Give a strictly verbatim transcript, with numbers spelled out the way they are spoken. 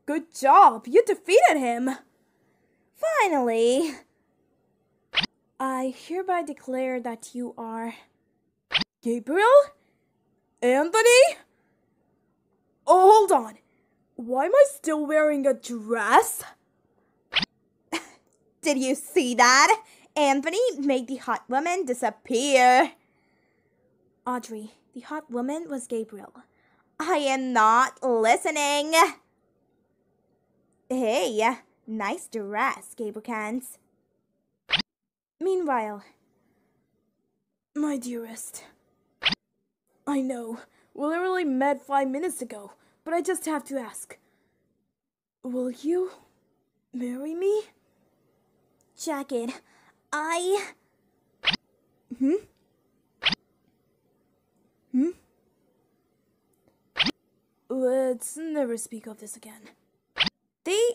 Good job! You defeated him! Finally! I hereby declare that you are... Gabriel? Anthony? Oh, hold on. Why am I still wearing a dress? Did you see that? Anthony made the hot woman disappear. Audrey, the hot woman was Gabriel. I am not listening. Hey, nice dress, Gabrielcans. Meanwhile, my dearest, I know, we literally met five minutes ago, but I just have to ask, will you marry me? Jacket, I... Hmm? Hmm? Let's never speak of this again. They